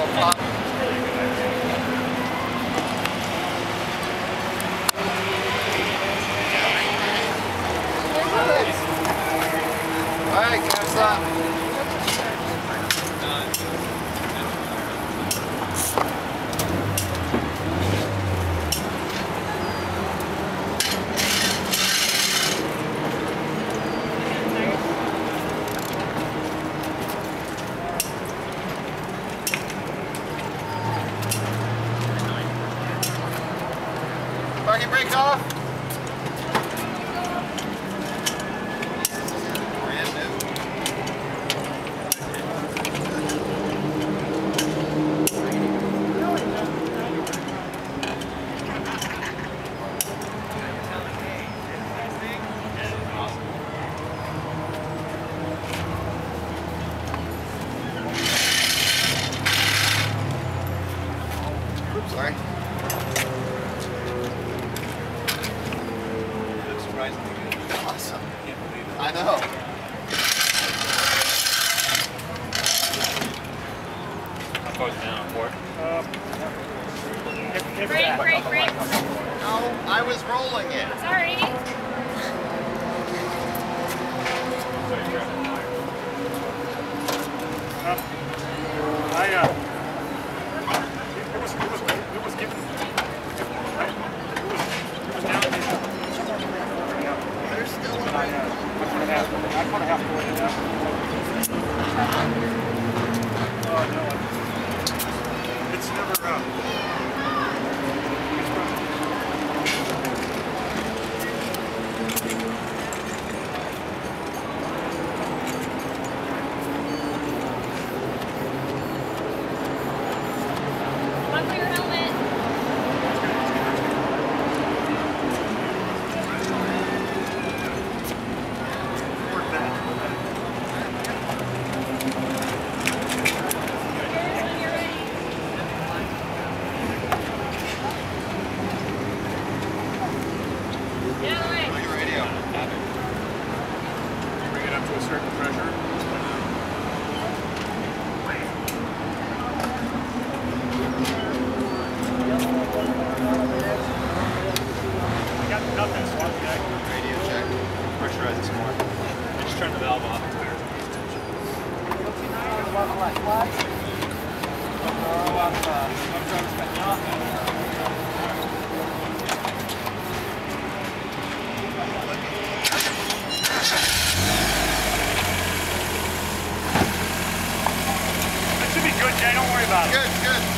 pop. Alright, caps up. Parking brake off. Brand new. Oops, sorry. Awesome. I can't believe it. I know. How far is it down on port? Break. No, I was rolling it. Sorry. It was given. It was down. There's still one right now. I want to have to wait it out. Oh, no. It's never One for your helmet. bring it up to a certain pressure. I got nothing, so I'll check. Radio check. Pressurize this more. I just turned the valve off. That should be good, Jay. Don't worry about it. Good.